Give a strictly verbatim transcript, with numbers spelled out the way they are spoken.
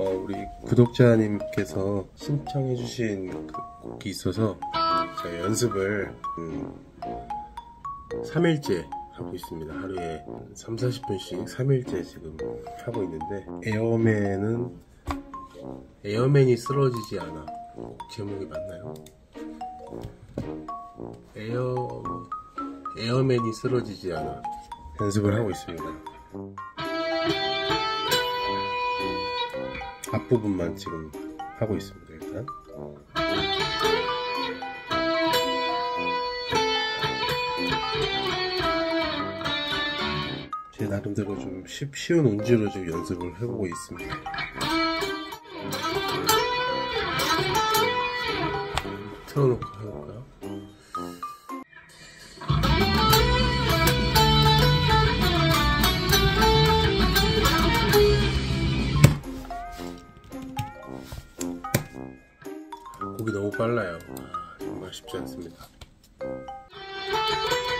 우리 구독자님께서 신청해주신 그 곡이 있어서 제가 연습을 음, 삼 일째 하고 있습니다. 하루에 삼, 사십 분씩 삼 일째 지금 하고 있는데, 에어맨은 에어맨이 쓰러지지 않아. 제목이 맞나요? 에어 에어맨이 쓰러지지 않아 연습을 하고 있습니다. 앞부분만 지금 하고 있습니다. 일단 제 나름대로 좀 쉽, 쉬운 운지로 좀 연습을 해보고 있습니다. 틀어놓고 해볼까요? 곡이 너무 빨라요. 아, 정말 쉽지 않습니다.